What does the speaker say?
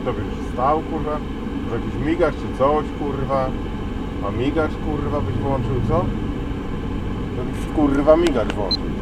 to byś stał, kurwa? Może jakiś migacz czy coś, kurwa? A migacz, kurwa, byś włączył, co? To byś, kurwa, migacz włączył.